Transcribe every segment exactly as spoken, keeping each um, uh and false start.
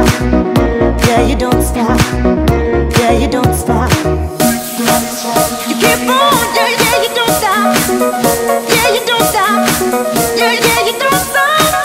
stop. Yeah, you don't stop. Yeah, you don't stop. You keep on, yeah, yeah, you don't stop. Yeah, you don't stop. Yeah, yeah, you don't stop.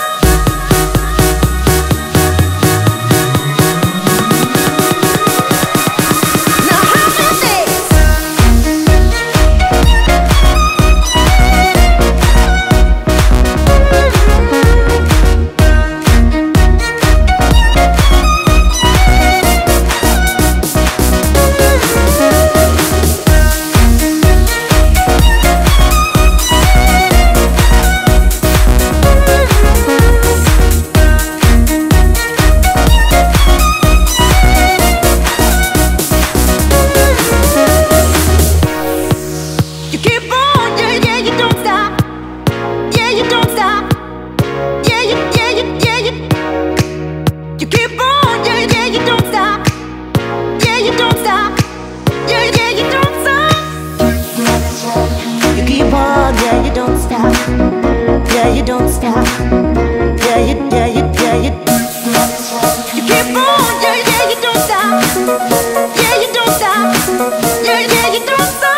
Yeah, you don't stop. Yeah, you, yeah, you, yeah, you. You keep on, yeah, yeah, you don't stop. Yeah, you don't stop. Yeah, yeah, you don't stop.